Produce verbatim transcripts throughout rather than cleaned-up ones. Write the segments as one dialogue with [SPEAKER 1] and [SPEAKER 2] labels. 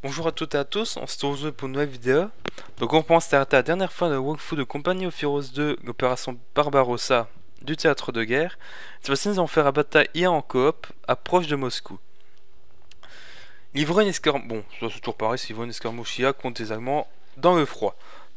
[SPEAKER 1] Bonjour à toutes et à tous, on se retrouve pour une nouvelle vidéo. Donc on pense arrêter la dernière fois de Walkthrough de Company of Heroes deux, l'opération Barbarossa du théâtre de guerre. Cette fois-ci nous allons faire la bataille I A en coop, approche de Moscou. Livrer une escarmouche, bon c'est toujours pareil, c'est livrer une escarmouche I A contre les Allemands dans le froid.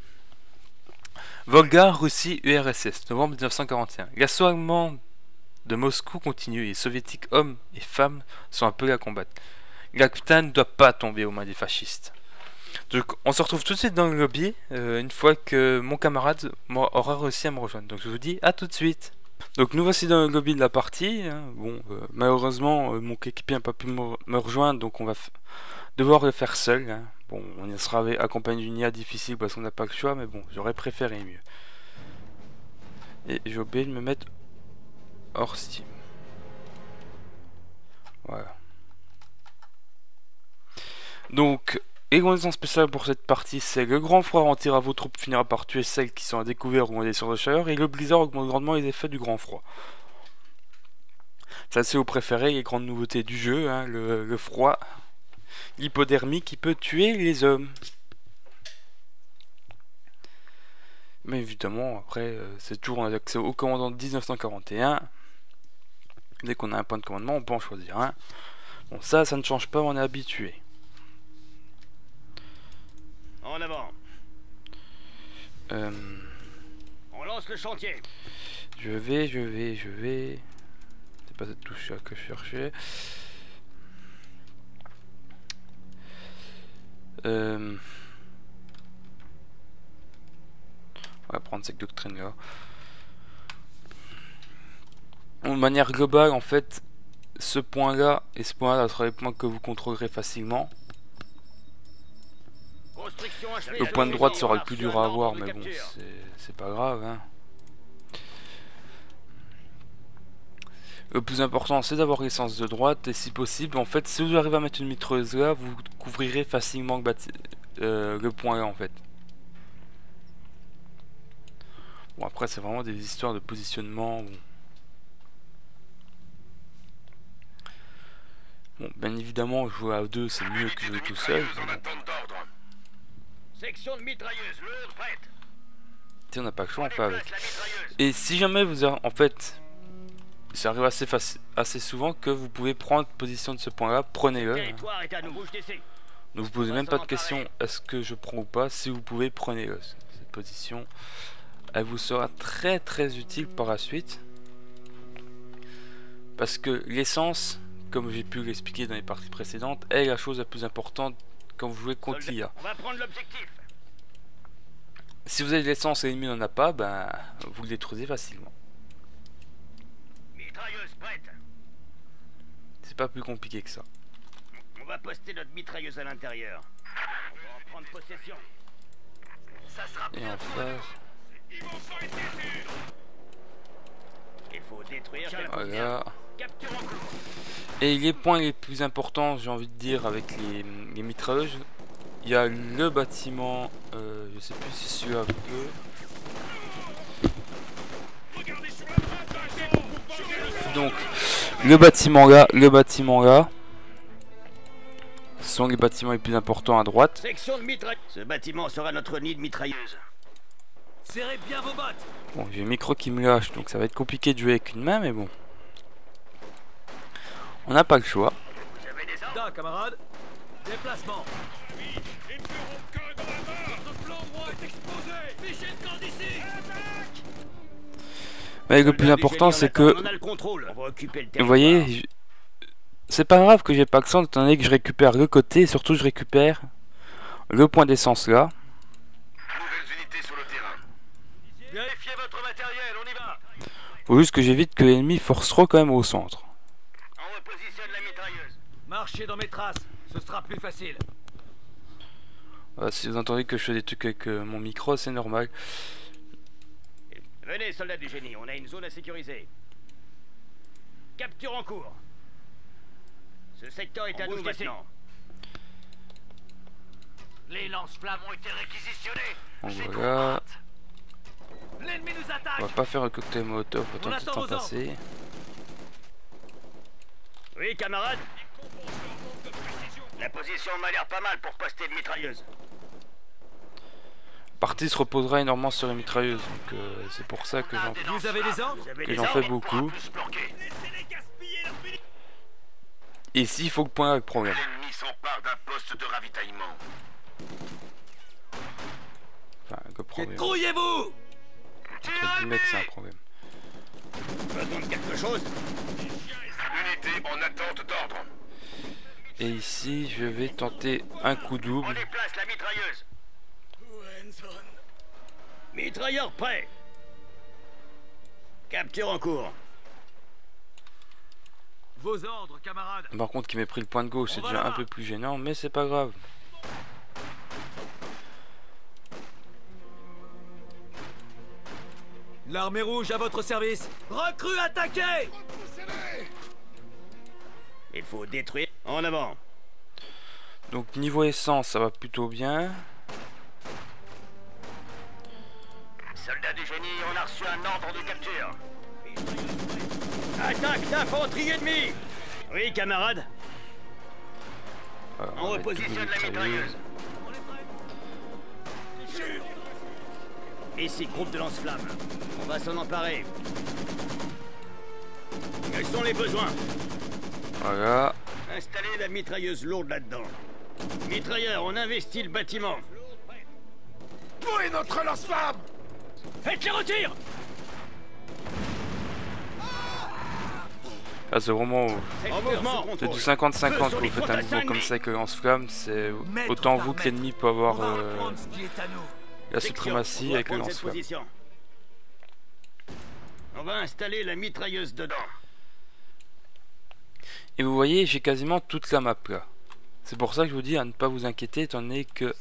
[SPEAKER 1] Volga, Russie, U R S S, novembre mille neuf cent quarante et un. L'assaut allemand de Moscou continue et les soviétiques hommes et femmes sont appelés à combattre. La capitale ne doit pas tomber aux mains des fascistes. Donc on se retrouve tout de suite dans le lobby euh, une fois que mon camarade aura réussi à me rejoindre. Donc je vous dis à tout de suite. Donc nous voici dans le lobby de la partie. Hein. Bon, euh, malheureusement euh, mon coéquipier n'a pas pu me, me rejoindre, donc on va devoir le faire seul. Hein. Bon, on y sera accompagné d'une I A difficile parce qu'on n'a pas le choix, mais bon, j'aurais préféré mieux. Et j'ai oublié de me mettre hors Steam. Voilà. Donc, l'élément spécial pour cette partie, c'est le grand froid rentira vos troupes, finira par tuer celles qui sont à découvert ou en des de chaleur, et le blizzard augmente grandement les effets du grand froid. Ça, c'est au préféré, les grandes nouveautés du jeu, hein, le, le froid, l'hypodermie qui peut tuer les hommes. Mais évidemment, après, euh, c'est toujours on a accès au commandant de mille neuf cent quarante et un. Dès qu'on a un point de commandement, on peut en choisir un. Bon, ça, ça ne change pas, on est habitué.
[SPEAKER 2] En avant.
[SPEAKER 1] Euh,
[SPEAKER 2] On lance le chantier.
[SPEAKER 1] Je vais, je vais, je vais. C'est pas cette touche là que je cherchais. Euh... On va prendre cette doctrine là. De manière globale, en fait, ce point là et ce point là sera les points que vous contrôlerez facilement. Le point de droite sera le plus dur à avoir, mais bon, c'est pas grave. Hein. Le plus important, c'est d'avoir l'essence de droite, et si possible, en fait, si vous arrivez à mettre une mitrailleuse là, vous couvrirez facilement le, euh, le point là, en fait. Bon, après, c'est vraiment des histoires de positionnement. Bon. Bon, bien évidemment, jouer à deux, c'est mieux que jouer tout seul.
[SPEAKER 2] Section de mitrailleuse, lourde prête.
[SPEAKER 1] Si on n'a pas le choix, on fait avec. Et si jamais vous avez, en fait, ça arrive assez facile, assez souvent que vous pouvez prendre position de ce point-là, prenez-le. Hein. Ne vous posez même pas de question, est-ce que je prends ou pas. Si vous pouvez, prenez-le. Cette position, elle vous sera très très utile par la suite, parce que l'essence, comme j'ai pu l'expliquer dans les parties précédentes, est la chose la plus importante quand vous jouez contre l'I A.
[SPEAKER 2] On va prendre l'objectif.
[SPEAKER 1] Si vous avez de l'essence et l'ennemi n'en a pas, ben vous le détruisez facilement.
[SPEAKER 2] Mitrailleuse prête.
[SPEAKER 1] C'est pas plus compliqué que ça.
[SPEAKER 2] On va poster notre mitrailleuse à l'intérieur. On va en prendre possession. Ça sera
[SPEAKER 1] et en face.
[SPEAKER 2] Il faut détruire.
[SPEAKER 1] Voilà. Et les points les plus importants, j'ai envie de dire, avec les, les mitrailleuses, il y a le bâtiment, euh, je sais plus si celui-là peut. Donc, le bâtiment là, le bâtiment là, ce sont les bâtiments les plus importants à droite.
[SPEAKER 2] Section de mitrailleuse. Ce bâtiment sera notre nid de mitrailleuse. Serrez bien vos bottes.
[SPEAKER 1] Bon, j'ai le micro qui me lâche, donc ça va être compliqué de jouer avec une main, mais bon. On n'a pas le choix.
[SPEAKER 2] Vous avez des ordres, camarade. Déplacement. Oui, et plus aucun dans la main. Notre plan droit est exposé. Fichez le camp d'ici.
[SPEAKER 1] Mais le plus important, c'est que,
[SPEAKER 2] on a le contrôle. On va occuper le
[SPEAKER 1] vous voyez, c'est pas grave que j'ai pas accent, étant donné que je récupère le côté, et surtout je récupère le point d'essence là.
[SPEAKER 2] Nouvelles unités sur le terrain. Vérifiez votre matériel, on y va.
[SPEAKER 1] Faut juste que j'évite que l'ennemi force trop quand même au centre.
[SPEAKER 2] On repositionne la mitrailleuse. Marchez dans mes traces, ce sera plus facile.
[SPEAKER 1] Voilà, si vous entendez que je fais des trucs avec euh, mon micro, c'est normal.
[SPEAKER 2] Venez, soldats du génie, on a une zone à sécuriser. Capture en cours. Ce secteur est à nous maintenant. Les lance-flammes ont été réquisitionnés.
[SPEAKER 1] Donc voilà.
[SPEAKER 2] L'ennemi nous attaque.
[SPEAKER 1] On va pas faire un cocktail molotov, autant que temps passer.
[SPEAKER 2] Oui, camarade.
[SPEAKER 3] La position m'a l'air pas mal pour poster de mitrailleuse.
[SPEAKER 1] La partie se reposera énormément sur les mitrailleuses, donc euh, c'est pour ça que j'en
[SPEAKER 2] Vous avez des ordres?
[SPEAKER 1] que j'en fais beaucoup. Et ici, il faut le point avec problème.
[SPEAKER 3] L'ennemi s'empare d'un poste de ravitaillement.
[SPEAKER 1] Enfin, le problème.
[SPEAKER 2] Grouillez-vous!
[SPEAKER 1] Entre guillemets que c'est un problème.
[SPEAKER 3] Besoin de quelque chose? Unité en attente d'ordre.
[SPEAKER 1] Et ici, je vais tenter un coup
[SPEAKER 3] On
[SPEAKER 1] double.
[SPEAKER 3] déplace la mitrailleuse. Mitrailleur prêt. Capture en cours.
[SPEAKER 2] Vos ordres, camarades.
[SPEAKER 1] Par contre, qui m'ait pris le point de gauche, c'est déjà un peu plus gênant, mais c'est pas grave.
[SPEAKER 2] L'armée rouge à votre service. Recrues attaquez!
[SPEAKER 3] Il faut détruire. En avant.
[SPEAKER 1] Donc niveau essence, ça va plutôt bien.
[SPEAKER 3] Soldats du génie, on a reçu un ordre de capture. Attaque d'infanterie ennemie. Oui, camarade.
[SPEAKER 1] Voilà,
[SPEAKER 3] On
[SPEAKER 1] va mettre
[SPEAKER 3] repositionne
[SPEAKER 1] double
[SPEAKER 3] la
[SPEAKER 1] mitrailleuse.
[SPEAKER 3] mitrailleuse. Ici, groupe de lance-flammes. On va s'en emparer. Quels sont les besoins?
[SPEAKER 1] Voilà.
[SPEAKER 3] Installez la mitrailleuse lourde là-dedans. Mitrailleur, on investit le bâtiment. Où est notre lance-flamme? Faites les retirs.
[SPEAKER 1] Là, c'est vraiment...
[SPEAKER 3] En mouvement.
[SPEAKER 1] C'est du cinquante cinquante quand vous faites un niveau comme ça avec le lance-flamme. C'est autant vous que l'ennemi peut avoir euh, la suprématie avec le lance-flamme.
[SPEAKER 3] On va installer la mitrailleuse dedans.
[SPEAKER 1] Et vous voyez, j'ai quasiment toute la map là. C'est pour ça que je vous dis à ne pas vous inquiéter, étant donné que...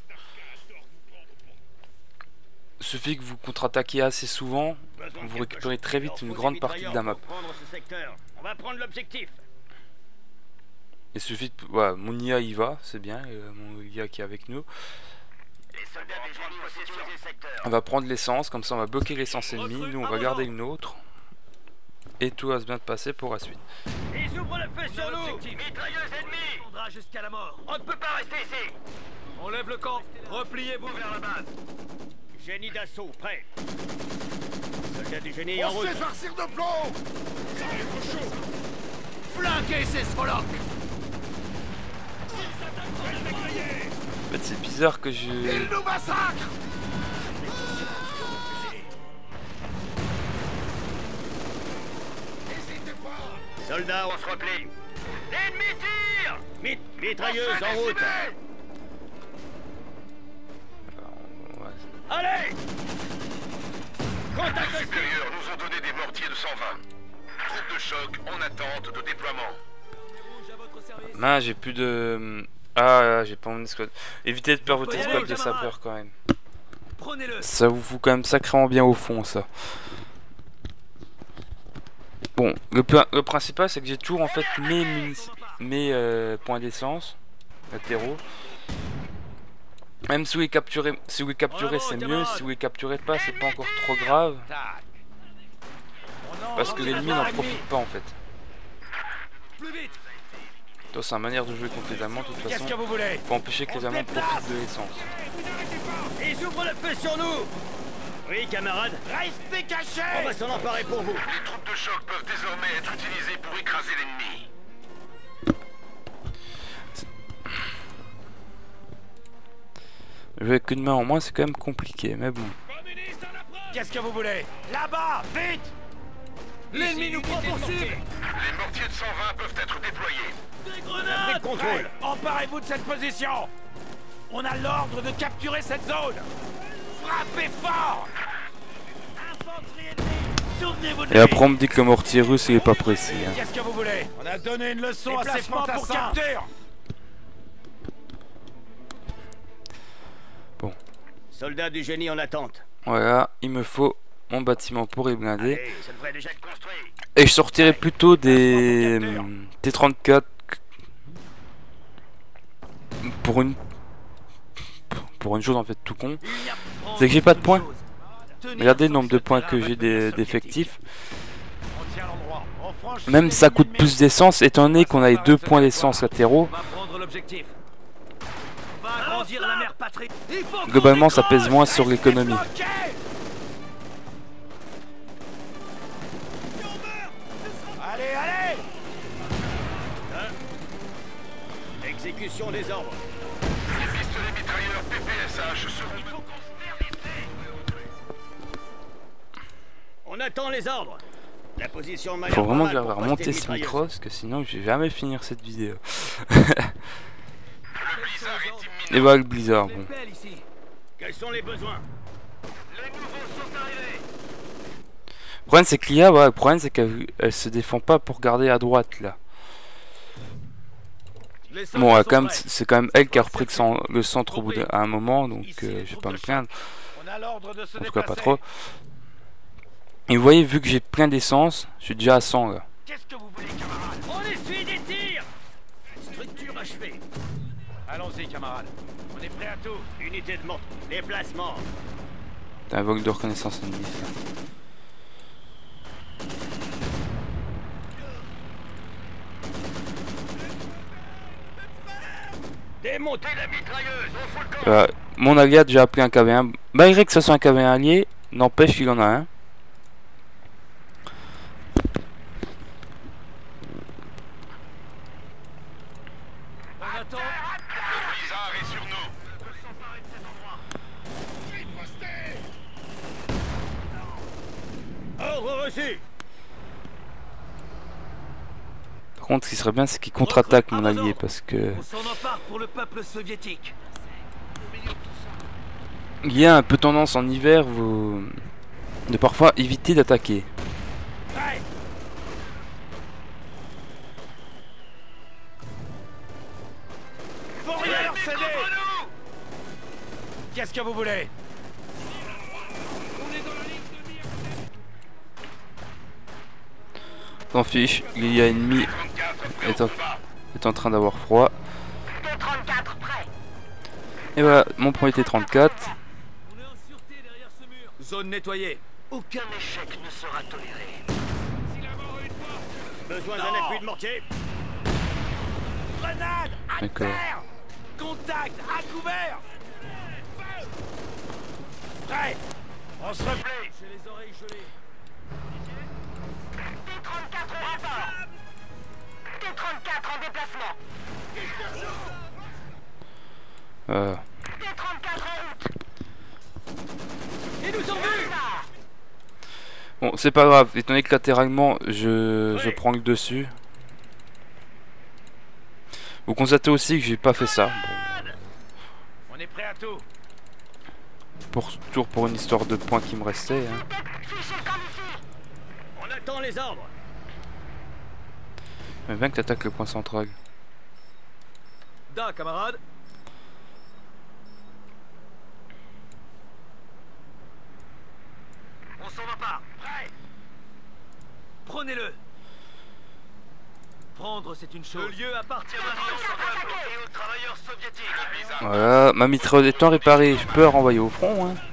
[SPEAKER 1] Il suffit que vous contre-attaquez assez souvent, vous récupérez très vite une grande partie de la map.
[SPEAKER 3] On va prendre l'objectif.
[SPEAKER 1] Il suffit de... Voilà, mon I A y va, c'est bien, euh, mon I A qui est avec nous. On va prendre l'essence, comme ça on va bloquer l'essence ennemie, nous on va garder une autre. Et tout va se bien passer pour la suite.
[SPEAKER 3] Ils ouvrent le feu sur nous. Mitrailleuse ennemie.
[SPEAKER 2] On va jusqu'à la mort.
[SPEAKER 3] On ne peut pas rester ici.
[SPEAKER 2] On lève le camp. Repliez-vous vers la base.
[SPEAKER 3] Génie d'assaut, prêt. Soldat du génie en route.
[SPEAKER 4] On farcir de plomb.
[SPEAKER 2] Flanquez ces Sfoloks.
[SPEAKER 1] En fait c'est bizarre que je...
[SPEAKER 4] Ils nous massacrent.
[SPEAKER 3] Soldats, on se replie. L'ennemi tire. Mit mitrailleuse en route. Allez. Contact hostile.
[SPEAKER 4] Nous ont donné des mortiers de cent vingt. Troupe de choc en attente de déploiement.
[SPEAKER 1] Non, j'ai plus de... Ah, j'ai pas mon escouade. Évitez de perdre votre escouade de sapeurs quand même.
[SPEAKER 2] Prenez-le.
[SPEAKER 1] Ça vous fout quand même sacrément bien au fond, ça. Bon, le, le principal c'est que j'ai toujours en fait mes, munici mes euh, points d'essence latéraux. Même si vous les capturez, si vous les capturez c'est mieux, si vous les capturez pas c'est pas encore trop grave. Parce que l'ennemi n'en profite pas en fait. Donc c'est une manière de jouer contre les Allemands de toute façon. Faut empêcher que les Allemands profitent de l'essence.
[SPEAKER 3] Ils ouvrent le feu sur nous. Oui, camarades. Restez cachés. On va s'en emparer pour vous.
[SPEAKER 4] Les troupes de choc peuvent désormais être utilisées pour écraser l'ennemi.
[SPEAKER 1] Jouer avec une main en moins, c'est quand même compliqué, mais bon.
[SPEAKER 3] Qu'est-ce que vous voulez? Là-bas, vite.
[SPEAKER 2] L'ennemi nous prend pour cible.
[SPEAKER 4] Les mortiers de cent vingt peuvent être déployés.
[SPEAKER 2] Des grenades.
[SPEAKER 3] Contrôle.
[SPEAKER 2] Emparez-vous de cette position. On a l'ordre de capturer cette zone. Frappez fort. Infanterie ennemie. Souvenez-vous de
[SPEAKER 1] Et après on me dit que le mortier russe il est pas précis. Hein.
[SPEAKER 2] Qu'est-ce que vous voulez? On a donné une leçon à ces fantassins. Pour capture.
[SPEAKER 1] Bon.
[SPEAKER 3] Soldats du génie en attente.
[SPEAKER 1] Voilà, il me faut mon bâtiment pour y blinder.
[SPEAKER 3] Allez, ça devrait déjà être construit.
[SPEAKER 1] Et je sortirai plutôt des T trente-quatre pour une pour une chose en fait tout con. C'est que j'ai pas de points. Regardez le nombre de points que j'ai d'effectifs. Même ça coûte plus d'essence, étant donné qu'on a les deux points d'essence latéraux.
[SPEAKER 2] agrandir la mère patrie. Il faut
[SPEAKER 1] Globalement, ça pèse moins sur l'économie.
[SPEAKER 2] Allez, allez.
[SPEAKER 3] Hein? Exécution des ordres.
[SPEAKER 4] Les pistolets mitrailleurs P P S H seront...
[SPEAKER 3] On attend les ordres. La position
[SPEAKER 1] Il faut vraiment que j'arrive à remonter ce micro, parce que sinon je vais jamais finir cette vidéo.
[SPEAKER 4] Le blizzard est imminent.
[SPEAKER 1] Et voilà le blizzard, bon.
[SPEAKER 3] Quels sont les besoins?
[SPEAKER 2] Les nouveaux sont arrivés.
[SPEAKER 1] Le problème c'est qu'il y a, ouais, le problème c'est qu'elle elle se défend pas pour garder à droite là. Bon, ouais, quand même, c'est quand même elle qui a repris le, cent, le centre au bout d'un un moment, donc euh, je vais pas me plaindre.
[SPEAKER 2] On a l'ordre de se
[SPEAKER 1] En tout cas pas
[SPEAKER 2] déplacer.
[SPEAKER 1] trop. Et vous voyez, vu que j'ai plein d'essence, je suis déjà à cent là.
[SPEAKER 2] Qu'est-ce que vous voulez, camarades? On essuie des tirs.
[SPEAKER 3] Structure achevée.
[SPEAKER 2] Allons-y, camarades. On est prêt à tout.
[SPEAKER 3] Unité de monte. Déplacement.
[SPEAKER 1] T'as un vol de reconnaissance ennemi ça.
[SPEAKER 3] Démontez la mitrailleuse. On fout le camp.
[SPEAKER 1] Euh, mon allié a déjà appelé un K V un. Malgré que ce soit un K V un allié, n'empêche qu'il en a un.
[SPEAKER 2] On attend.
[SPEAKER 4] Le blizzard est sur nous.
[SPEAKER 3] Ordre reçu.
[SPEAKER 1] Par contre, ce qui serait bien, c'est qu'il contre-attaque mon allié parce que
[SPEAKER 2] On s'en empare pour le peuple soviétique.
[SPEAKER 1] il y a un peu tendance en hiver vous... de parfois éviter d'attaquer.
[SPEAKER 2] Prêt. Faut rien leur céder. Qu'est-ce que vous voulez?
[SPEAKER 1] T'en fiche, il y a ennemi est en, est en train d'avoir froid.
[SPEAKER 5] T trente-quatre prêt.
[SPEAKER 1] Et voilà, mon premier T trente-quatre.
[SPEAKER 2] On est en sûreté derrière ce mur. Zone nettoyée.
[SPEAKER 5] Aucun échec ne sera toléré.
[SPEAKER 3] Besoin d'un
[SPEAKER 2] Non.
[SPEAKER 3] appui de mortier.
[SPEAKER 2] Grenade à
[SPEAKER 1] D'accord.
[SPEAKER 2] terre. Contact à couvert. Prêt. On se replie. J'ai les oreilles gelées.
[SPEAKER 5] T trente-quatre au rapport. T trente-quatre en déplacement.
[SPEAKER 1] Euh,
[SPEAKER 5] T trente-quatre en route.
[SPEAKER 2] Ils nous ont vus.
[SPEAKER 1] Bon, c'est pas grave, étant donné que latéralement je, je prends le dessus. Vous constatez aussi que j'ai pas fait ça. Bon,
[SPEAKER 2] On est prêt à tout.
[SPEAKER 1] pour, toujours pour une histoire de points qui me restait. Hein.
[SPEAKER 5] Fichez le camp d'ici.
[SPEAKER 3] On attend les ordres.
[SPEAKER 1] Mais bien que t'attaques le point central.
[SPEAKER 2] Da, camarade. On s'en va pas. Prêt. Prenez-le. Prendre, c'est une chose. Le lieu appartient maintenant aux travailleurs soviétiques.
[SPEAKER 1] Voilà, ma mitrailleuse étant réparée, je peux la renvoyer au front. Hein.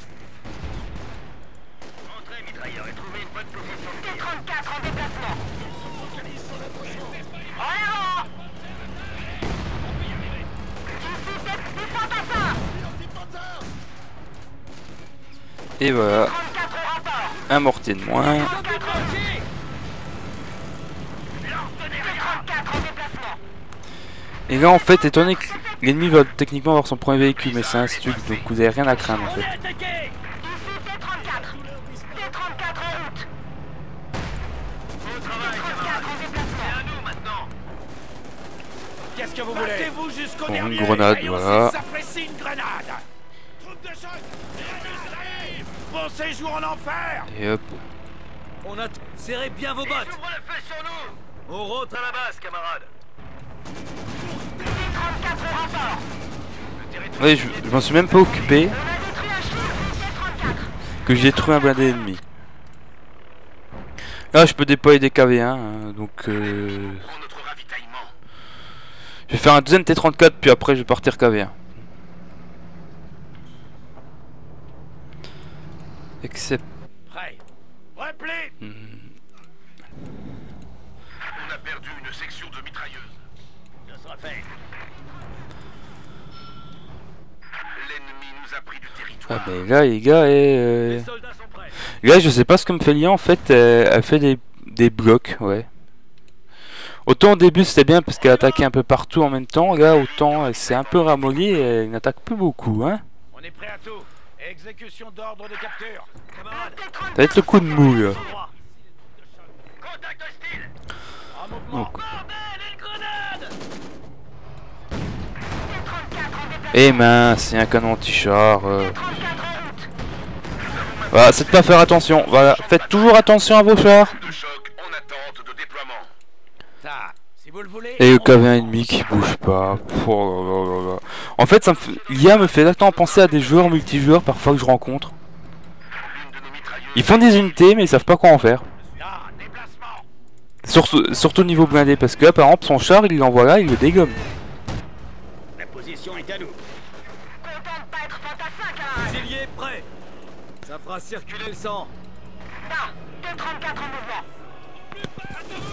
[SPEAKER 3] Entrez, mitrailleur, et trouvez une bonne position.
[SPEAKER 5] T trente-quatre en déplacement. En avant. Ici, des fantassins.
[SPEAKER 1] Et voilà,
[SPEAKER 5] trente-quatre au rapport.
[SPEAKER 1] un mortier de moins.
[SPEAKER 5] T trente-quatre en déplacement.
[SPEAKER 1] Et là en fait, étant donné que l'ennemi va techniquement avoir son premier véhicule, mais c'est un stuc, donc vous avez rien à craindre en fait.
[SPEAKER 5] Ici, T trente-quatre. T trente-quatre en route.
[SPEAKER 2] Au travail,
[SPEAKER 5] T trente-quatre
[SPEAKER 2] camarade.
[SPEAKER 5] en déplacement.
[SPEAKER 2] C'est à nous maintenant. Qu'est-ce que vous voulez? Battez-vous jusqu'au
[SPEAKER 1] Bon,
[SPEAKER 2] dernier.
[SPEAKER 1] une grenade,
[SPEAKER 2] Voyons
[SPEAKER 1] voilà.
[SPEAKER 2] s'ils s'apprécient une grenade. Troupe de choc. Grenade arrive. Bon séjour en enfer.
[SPEAKER 1] Et hop.
[SPEAKER 2] On a... Serrez bien vos bottes.
[SPEAKER 3] Ouvre le feu sur nous.
[SPEAKER 2] On rentre à la base, camarade.
[SPEAKER 5] T trente-quatre au rapport.
[SPEAKER 1] Ouais, je, je m'en suis même pas occupé
[SPEAKER 5] On a détruit un chiffre. T trente-quatre.
[SPEAKER 1] que j'ai détruit un blindé ennemi. Là je peux déployer des K V un, hein, donc euh,
[SPEAKER 4] Pour notre ravitaillement.
[SPEAKER 1] je vais faire un deuxième T trente-quatre puis après je vais partir K V un. Except...
[SPEAKER 2] Prêt. Repli.
[SPEAKER 1] Hmm.
[SPEAKER 4] On a perdu une section de mitrailleuse.
[SPEAKER 3] Ça sera fait.
[SPEAKER 4] a pris du territoire.
[SPEAKER 1] Ah ben là les gars, et, euh...
[SPEAKER 2] Les soldats sont prêts.
[SPEAKER 1] là je sais pas ce que me fait Lia en fait, elle, elle fait des, des blocs, ouais. Autant au début c'était bien parce qu'elle attaquait un peu partout en même temps, là autant elle s'est un peu ramollie et elle n'attaque plus beaucoup, hein.
[SPEAKER 2] On est prêt à tout. Exécution d'ordre de capture. Camarades,
[SPEAKER 1] Ça va être le coup de mou là.
[SPEAKER 2] droit.
[SPEAKER 3] Contact hostile.
[SPEAKER 2] En mouvement.
[SPEAKER 1] Donc.
[SPEAKER 2] Bordel, une grenade.
[SPEAKER 1] Eh mince, c'est un canon anti-char. Euh... Voilà, c'est de pas faire attention. Voilà, faites toujours attention à vos chars.
[SPEAKER 4] Groupe de choc en attente de déploiement.
[SPEAKER 2] Ça, si vous le voulez.
[SPEAKER 1] Et le
[SPEAKER 2] on-
[SPEAKER 1] K V un ennemi qui bouge pas. Oh là là là là. En fait, ça me fait... l'I A me fait exactement penser à des joueurs multijoueurs parfois que je rencontre.
[SPEAKER 4] L'une de nos mitrailleuses.
[SPEAKER 1] Ils font des unités mais ils savent pas quoi en faire.
[SPEAKER 2] Là, déplacement.
[SPEAKER 1] Surtout, surtout niveau blindé parce que là, par exemple son char il l'envoie là, il le dégomme.
[SPEAKER 3] La position est à nous.
[SPEAKER 5] Content de pas être fantassin, camarade.
[SPEAKER 2] Fusilier prêt. Ça fera circuler le sang.
[SPEAKER 5] Non, deux trente-quatre en mouvement.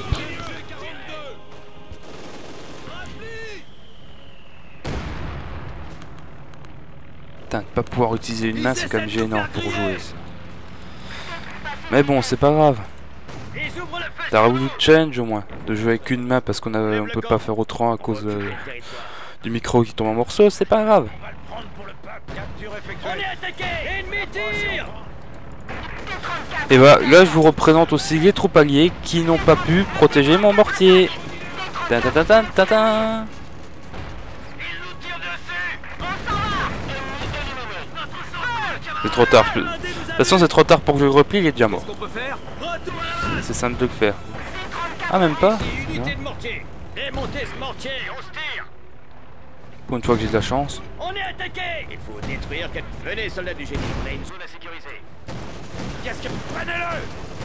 [SPEAKER 1] Putain, de pas pouvoir utiliser une main c'est quand même gênant pour jouer ça. Mais bon, c'est pas grave.
[SPEAKER 3] Ils ouvrent le feu.
[SPEAKER 1] T'as revenu de change au moins, de jouer avec une main parce qu'on a, on peut pas faire autrement à cause euh,
[SPEAKER 3] Le territoire.
[SPEAKER 1] du micro qui tombe en morceaux, c'est pas grave.
[SPEAKER 2] On va le prendre pour le peuple. Capture effectuée.
[SPEAKER 3] On est attaqué. Ennemi tire.
[SPEAKER 1] Et voilà, là je vous représente aussi les troupes alliées qui n'ont pas pu protéger mon mortier. Ta ta ta ta ta ta.
[SPEAKER 3] Ils nous tirent dessus.
[SPEAKER 5] On s'en va. Ennemi éliminé.
[SPEAKER 3] Notre sang.
[SPEAKER 1] C'est trop tard. De toute façon c'est trop tard pour que je le replie, il est déjà mort.
[SPEAKER 2] Qu'est-ce qu'on peut faire? Retour à la base.
[SPEAKER 1] C'est simple de le faire. Ah même pas.
[SPEAKER 3] Ici, unité
[SPEAKER 1] Non.
[SPEAKER 3] de mortier. Démontez ce mortier. On se tire.
[SPEAKER 1] Pour une fois que j'ai de la chance.
[SPEAKER 3] On est attaqué. Il faut détruire quelque... Venez, soldats du génie. On a une zone à sécuriser.
[SPEAKER 2] Qu'est-ce que... Prenez-le.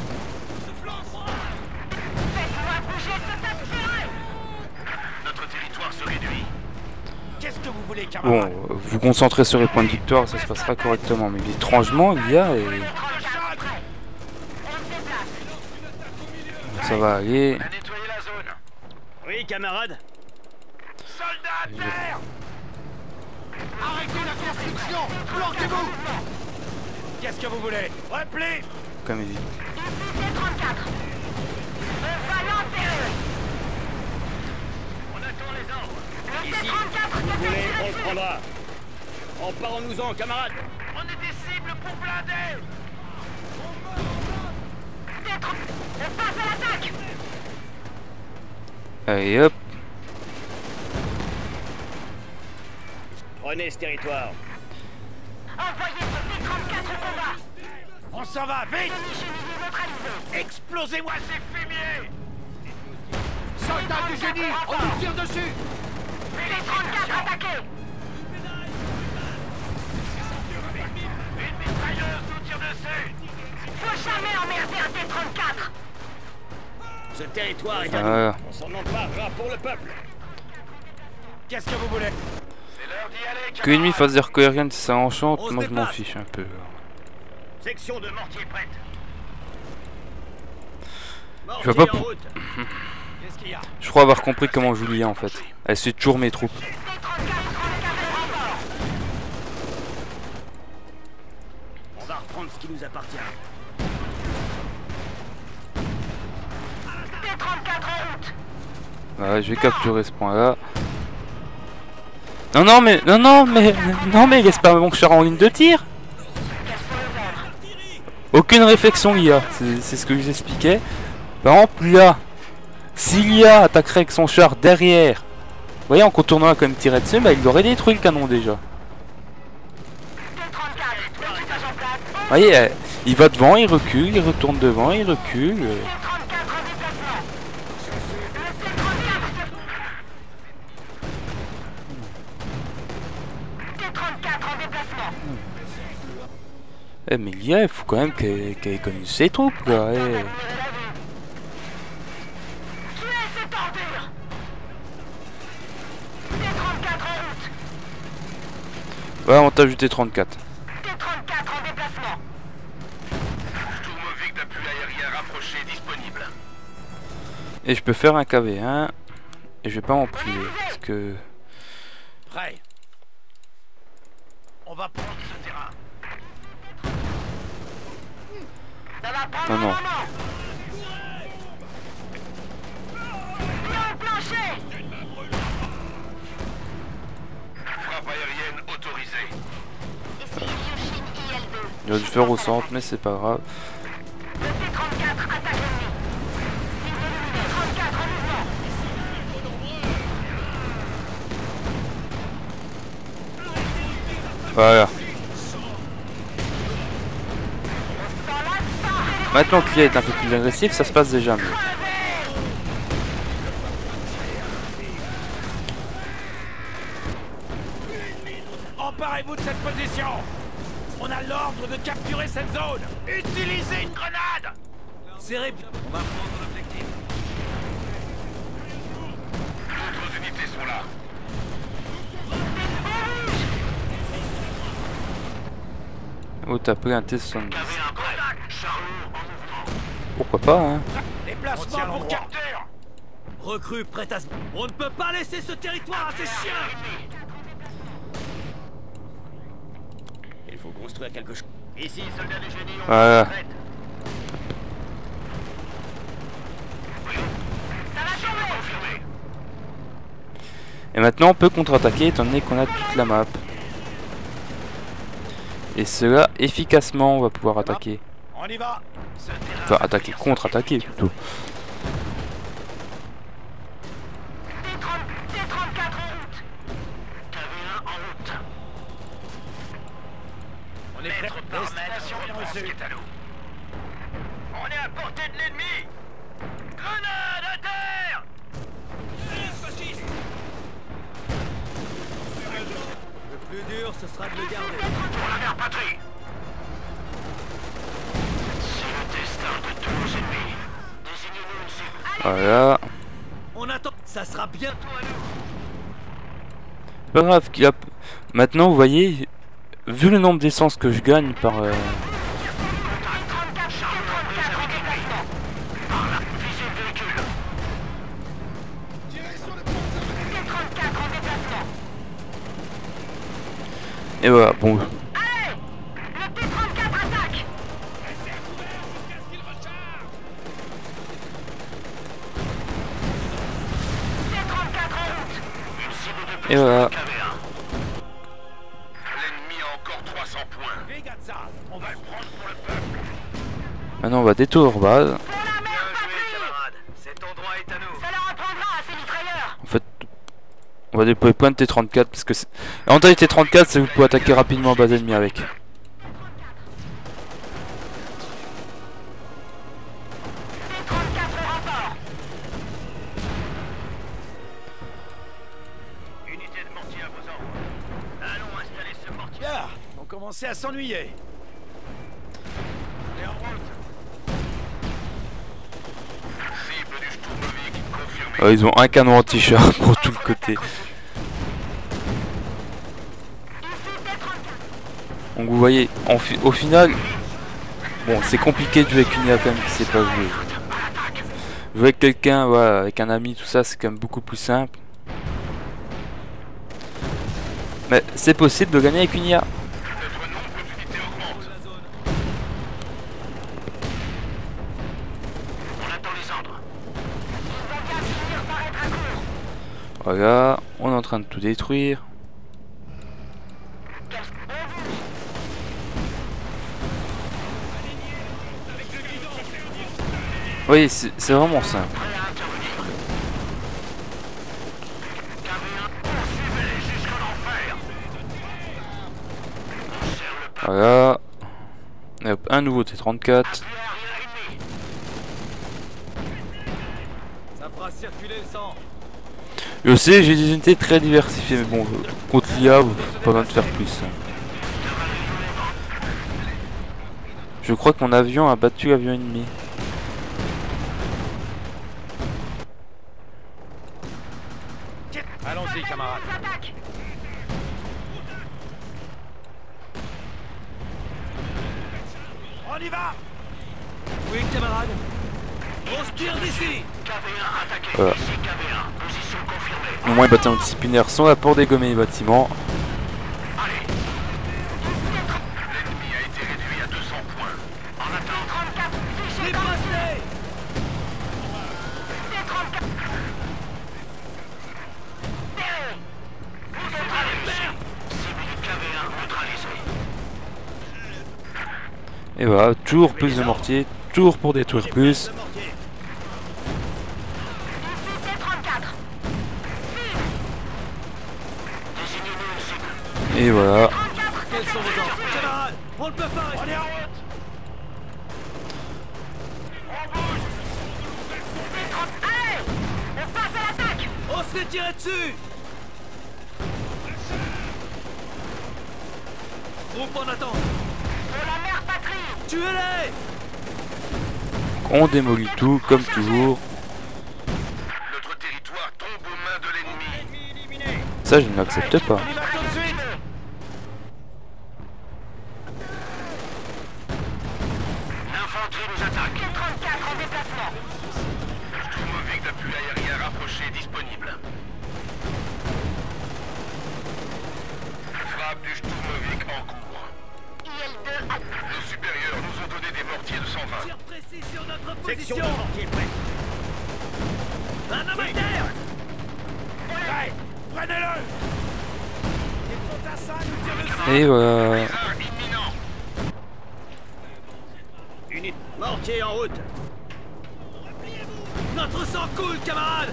[SPEAKER 5] Faites-moi bouger ce tas de ferreux.
[SPEAKER 4] Notre territoire se réduit.
[SPEAKER 2] Qu'est-ce que vous voulez,
[SPEAKER 1] Bon,
[SPEAKER 2] camarade?
[SPEAKER 1] euh, vous concentrez sur les points de victoire, ça se passera correctement. Mais étrangement, il y a et
[SPEAKER 5] trente-quatre prêt. On se déplace.
[SPEAKER 1] ça va aller.
[SPEAKER 4] On a nettoyé la zone.
[SPEAKER 3] Oui, camarade.
[SPEAKER 2] Soldats à terre. Arrêtez la construction. Planquez-vous. Qu'est-ce que vous voulez? Repli.
[SPEAKER 1] Comme il dit.
[SPEAKER 5] Ici T trente-quatre. On va l'enterrer.
[SPEAKER 3] On attend les ordres.
[SPEAKER 5] Le
[SPEAKER 3] Ici.
[SPEAKER 5] T trente-quatre
[SPEAKER 3] Vous
[SPEAKER 5] se
[SPEAKER 3] voulez,
[SPEAKER 5] fait
[SPEAKER 3] on
[SPEAKER 5] tirer
[SPEAKER 3] le
[SPEAKER 5] dessus.
[SPEAKER 3] prendra. Emparons-nous-en, camarades.
[SPEAKER 2] On est des cibles pour blinder.
[SPEAKER 5] T trente. On passe à l'attaque.
[SPEAKER 1] Allez hop.
[SPEAKER 3] Prenez ce territoire.
[SPEAKER 5] Envoyez ce T trente-quatre au combat.
[SPEAKER 2] On s'en va, vite.
[SPEAKER 5] Ennemi chevillé neutralisé.
[SPEAKER 2] Explosez-moi ces fumiers. Soldats du génie, on nous tire dessus.
[SPEAKER 5] T trente-quatre attaqué.
[SPEAKER 2] Une mitrailleuse nous tire dessus.
[SPEAKER 5] Faut jamais emmerder un T trente-quatre.
[SPEAKER 3] Ce territoire est à
[SPEAKER 1] Voilà.
[SPEAKER 3] nous. On s'en emparera pour le peuple.
[SPEAKER 2] Qu'est-ce que vous voulez?
[SPEAKER 4] C'est l'heure d'y aller,
[SPEAKER 1] Que l'ennemi fasse des recos aériennes si ça enchante,
[SPEAKER 2] On se
[SPEAKER 1] moi je m'en
[SPEAKER 2] déplace.
[SPEAKER 1] fiche un peu.
[SPEAKER 3] Section de mortier prête.
[SPEAKER 1] Je vois pas
[SPEAKER 3] Mortier en
[SPEAKER 1] pour-
[SPEAKER 3] route.
[SPEAKER 2] Qu'est-ce qu'il y a?
[SPEAKER 1] Je crois avoir compris comment joue l'I A en fait. Elle suit toujours mes troupes.
[SPEAKER 5] T trente-quatre prend le cavalier renfort.
[SPEAKER 3] On va reprendre ce qui nous appartient.
[SPEAKER 5] T trente-quatre en route.
[SPEAKER 1] Voilà, je vais capturer ce point là. Non non mais non non mais non mais laisse pas mon char en ligne de tir.
[SPEAKER 5] Casse-toi le verre.
[SPEAKER 1] Aucune réflexion l'I A, c'est c'est ce que je vous expliquais. Par exemple là, si l'I A attaquerait avec son char derrière, vous voyez en contournant là, comme tirer dessus, bah il aurait détruit le canon déjà. Vous
[SPEAKER 5] T trente-quatre, l'équipage en place.
[SPEAKER 1] voyez, euh, il va devant, il recule, il retourne devant, il recule. euh.
[SPEAKER 5] T trente-quatre en déplacement. Le T trente-quatre. T trente-quatre en déplacement.
[SPEAKER 1] Eh mais l'I A, il faut quand même qu'elle qu'elle connu ses troupes quoi. eh.
[SPEAKER 5] Tuez cette ordure. T trente-quatre en route.
[SPEAKER 1] Voilà, avantage du T trente-quatre.
[SPEAKER 5] T trente-quatre en déplacement.
[SPEAKER 4] Sturmovik d'appui aérien rapproché disponible.
[SPEAKER 1] Et je peux faire un K V un. Et je vais pas m'en priver. Parce que.
[SPEAKER 2] Prêt. On va prendre ce terrain.
[SPEAKER 5] Ça va prendre
[SPEAKER 1] Non,
[SPEAKER 5] un
[SPEAKER 1] non.
[SPEAKER 5] moment. Viens au plancher.
[SPEAKER 4] Frappe aérienne autorisée.
[SPEAKER 5] Ici Yushin I L deux.
[SPEAKER 1] Il aurait dû faire au centre, mais c'est pas grave.
[SPEAKER 5] Le T trente-quatre attaque l'ennemi. Cible éliminée. trente-quatre en mouvement.
[SPEAKER 1] Voilà.
[SPEAKER 5] Dans l'axe, parfait.
[SPEAKER 1] Maintenant que l'I A est un peu plus agressif, ça se passe déjà mieux.
[SPEAKER 2] Emparez-vous de cette position. On a l'ordre de capturer cette zone. Utilisez une grenade. Serrez bien. On va prendre l'objectif.
[SPEAKER 4] D'autres unités sont là.
[SPEAKER 1] Oh, t'as pris un T soixante-dix.
[SPEAKER 4] Avez un contact. Charlot en mouvement.
[SPEAKER 1] Pourquoi pas, hein.
[SPEAKER 2] Déplacement pour capture. Recrue prête à se... On ne peut pas laisser ce territoire à ces chiens.
[SPEAKER 3] Il faut construire quelque chose.
[SPEAKER 2] Ici, soldats du génie. On
[SPEAKER 1] Voilà.
[SPEAKER 5] Ça va tomber.
[SPEAKER 4] Confirmé.
[SPEAKER 1] Et maintenant, on peut contre-attaquer étant donné qu'on a toute la map. Et cela, efficacement, on va pouvoir attaquer.
[SPEAKER 2] On y va. Ce terrain.
[SPEAKER 1] Enfin, attaquer, contre-attaquer plutôt.
[SPEAKER 5] T trente-quatre en route.
[SPEAKER 4] K V un en route.
[SPEAKER 2] On est prêt.
[SPEAKER 4] Mètre par mètre,
[SPEAKER 2] Destination bien
[SPEAKER 4] réponse
[SPEAKER 2] reçue.
[SPEAKER 4] qui est à nous.
[SPEAKER 2] On est à portée de l'ennemi. Grenade à terre. Le plus dur, ce sera de le garder.
[SPEAKER 4] Pour la mère patrie. C'est le destin de tous nos ennemis. Désignez-nous une cible.
[SPEAKER 1] Voilà.
[SPEAKER 2] On attend. Ça sera bientôt à nous.
[SPEAKER 1] C'est pas grave qu'il a... Maintenant, vous voyez, vu le nombre d'essence que je gagne par... euh,
[SPEAKER 5] T trente-quatre, T trente-quatre en déplacement.
[SPEAKER 4] Par là, visez le véhicule.
[SPEAKER 5] T trente-quatre en déplacement.
[SPEAKER 1] Et voilà, bon.
[SPEAKER 5] Allez. Le T trente-quatre attaque. T trente-quatre en route.
[SPEAKER 4] Une cible de plus
[SPEAKER 1] Et voilà.
[SPEAKER 4] K V un. L'ennemi a encore trois cents points.
[SPEAKER 2] Vegatsa.
[SPEAKER 4] On va le prendre pour le peuple.
[SPEAKER 1] Maintenant, on va détour base.
[SPEAKER 5] Pour la mère patrie.
[SPEAKER 2] camarades. Cet endroit est à nous.
[SPEAKER 5] Ça leur apprendra à ces mitrailleurs.
[SPEAKER 1] En fait, on va déployer plein de T trente-quatre parce que c'est... L'avantage des T trente-quatre, c'est que vous pouvez attaquer rapidement base ennemie avec.
[SPEAKER 5] T trente-quatre au rapport.
[SPEAKER 2] Unité de mortier à vos ordres. Allons installer ce mortier. Bien. On commençait à s'ennuyer. Et en route.
[SPEAKER 4] Cible du Sturmovik confirmé.
[SPEAKER 1] Ah, ils ont un canon anti-char pour tout le côté. Donc vous voyez, en fi- au final, bon, c'est compliqué de jouer avec une I A quand même qui sait pas jouer. Jouer avec quelqu'un, voilà, avec un ami, tout ça, c'est quand même beaucoup plus simple. Mais c'est possible de gagner avec une I A.
[SPEAKER 4] Notre nombre d'unités augmente. On attend les ordres.
[SPEAKER 5] Ils vont bien finir par être à court.
[SPEAKER 1] Voilà, on est en train de tout détruire. Oui, c'est c'est vraiment simple.
[SPEAKER 4] Prêt à intervenir. K V un, poursuivez-les jusqu'en enfer. On serre le pas.
[SPEAKER 1] Voilà. Et hop, un nouveau T trente-quatre.
[SPEAKER 4] Appuyez arrière ennemi.
[SPEAKER 2] Ça fera circuler le sang.
[SPEAKER 1] Je sais, j'ai des unités très diversifiées, mais bon, contre l'I A, vous pas besoin de faire plus. Je crois que mon avion a battu l'avion ennemi.
[SPEAKER 2] Allons-y, camarades.
[SPEAKER 5] Ils attaquent.
[SPEAKER 2] On y va. Oui, camarades. On se tire d'ici.
[SPEAKER 4] K V un attaqué.
[SPEAKER 1] Voilà.
[SPEAKER 4] Ici K V un. Position confirmée.
[SPEAKER 1] Au moins les bataillons disciplinaires sont là pour dégommer les bâtiments.
[SPEAKER 4] Allez.
[SPEAKER 1] Et voilà, toujours plus de mortiers, toujours pour détruire plus. Et voilà.
[SPEAKER 2] Quels sont vos ordres? Camarades, on ne peut pas rester. On est en route.
[SPEAKER 5] Allez! On passe à l'attaque!
[SPEAKER 2] On se fait tirer dessus. Groupe en attente.
[SPEAKER 5] Pour la mère patrie!
[SPEAKER 2] Tuez-les!
[SPEAKER 1] On démolit tout, comme toujours.
[SPEAKER 4] Notre territoire tombe aux mains de l'ennemi.
[SPEAKER 1] Ça, je ne l'accepte pas.
[SPEAKER 2] On y va tout de suite.
[SPEAKER 4] L'infanterie nous attaque.
[SPEAKER 5] T trente-quatre en déplacement.
[SPEAKER 4] Sturmovik d'appui aérien rapproché disponible. Frappe du Sturmovik en cours.
[SPEAKER 5] I L deux à...
[SPEAKER 4] Nos supérieurs nous ont donné des mortiers de cent vingt.
[SPEAKER 2] Tire précis sur notre
[SPEAKER 3] Section
[SPEAKER 2] position.
[SPEAKER 3] de mortier prête.
[SPEAKER 2] Un homme à terre.
[SPEAKER 3] Prêt. Prenez-le.
[SPEAKER 2] Les fantassins nous tirent dessus.
[SPEAKER 1] Et voilà.
[SPEAKER 4] Lézard imminent.
[SPEAKER 3] Unité. Mortier en route.
[SPEAKER 2] Notre sang coule, camarades.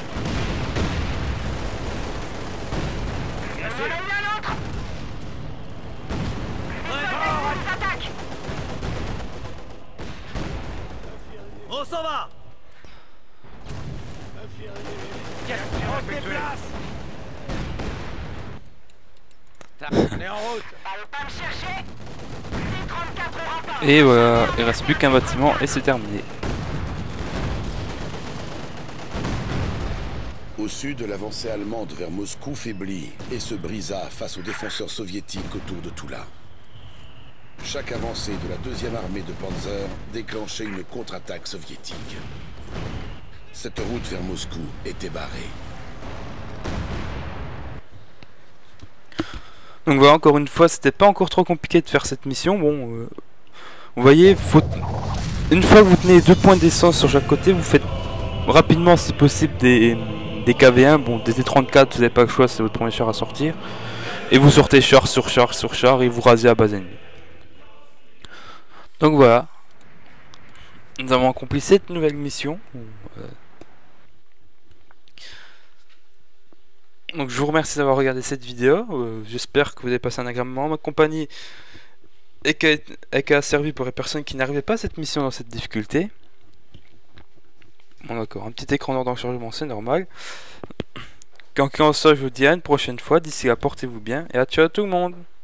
[SPEAKER 3] Bien
[SPEAKER 5] On
[SPEAKER 3] sûr.
[SPEAKER 5] a eu un autre!
[SPEAKER 2] Ouais,
[SPEAKER 5] On s'attaque!
[SPEAKER 2] on s'en va.
[SPEAKER 3] On se déplace. On est en route.
[SPEAKER 5] Allez pas me chercher! T trente-quatre au rapport!
[SPEAKER 1] Et voilà, il reste plus qu'un bâtiment et c'est terminé.
[SPEAKER 6] Au sud, l'avancée allemande vers Moscou faiblit et se brisa face aux défenseurs soviétiques autour de Toula. Chaque avancée de la deuxième armée de Panzer déclenchait une contre-attaque soviétique. Cette route vers Moscou était barrée.
[SPEAKER 1] Donc voilà, encore une fois, c'était pas encore trop compliqué de faire cette mission. Bon, euh, vous voyez, faut... une fois que vous tenez deux points d'essence sur chaque côté, vous faites rapidement, si possible, des, des K V un. Bon, des T trente-quatre, vous n'avez pas le choix, c'est votre premier char à sortir. Et vous sortez char sur char sur char et vous rasez à base ennemie. Donc voilà, nous avons accompli cette nouvelle mission. Euh, Donc je vous remercie d'avoir regardé cette vidéo, euh, j'espère que vous avez passé un agréable moment en ma compagnie et qu'elle a servi pour les personnes qui n'arrivaient pas à cette mission dans cette difficulté. Bon d'accord, un petit écran d'ordre en chargement, c'est normal. Quand en soit, je vous dis à une prochaine fois, d'ici là portez-vous bien et à ciao à tout le monde.